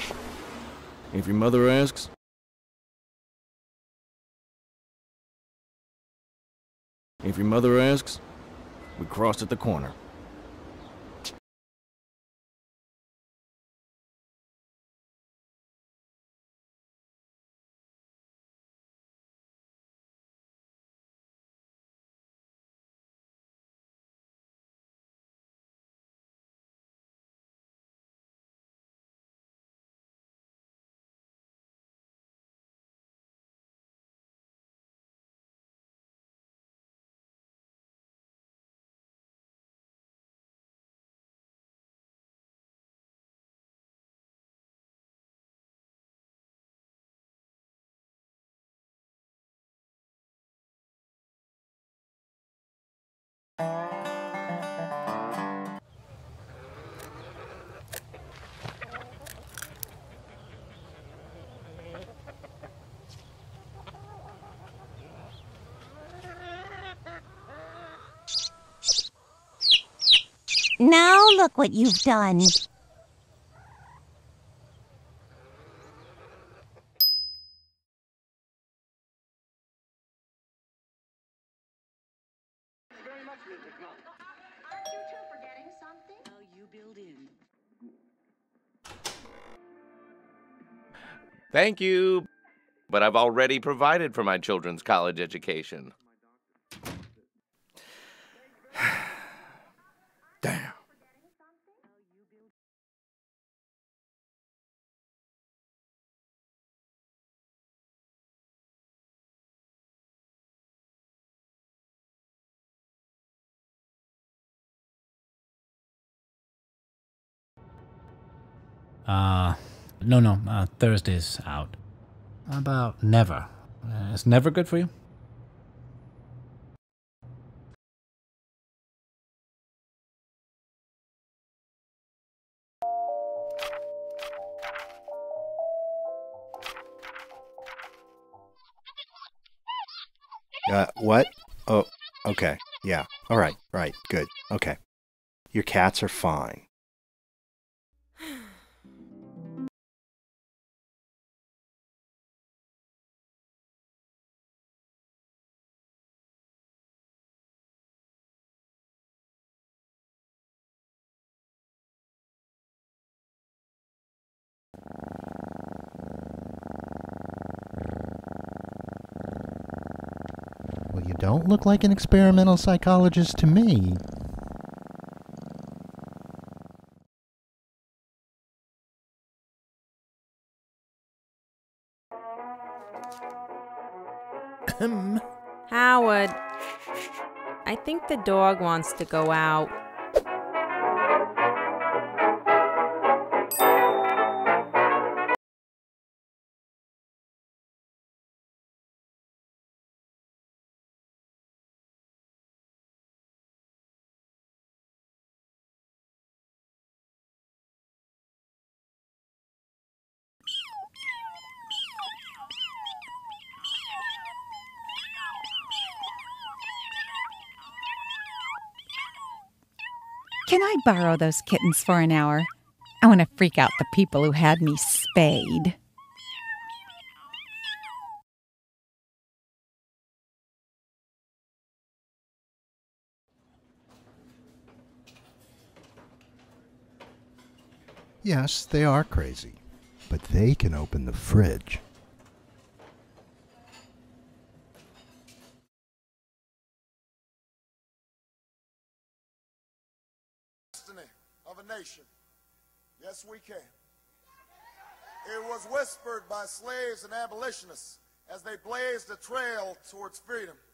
If your mother asks... If your mother asks, we crossed at the corner. Now look what you've done. Thank you, but I've already provided for my children's college education. Damn. No, Thursday's out. How about never? Is never good for you? What? Oh, okay. Yeah. All right. Right. Good. Okay. Your cats are fine. Well, you don't look like an experimental psychologist to me. Howard, I think the dog wants to go out. Can I borrow those kittens for an hour? I want to freak out the people who had me spayed. Yes, they are crazy, but they can open the fridge. Destiny of a nation. Yes, we can. It was whispered by slaves and abolitionists as they blazed a trail towards freedom.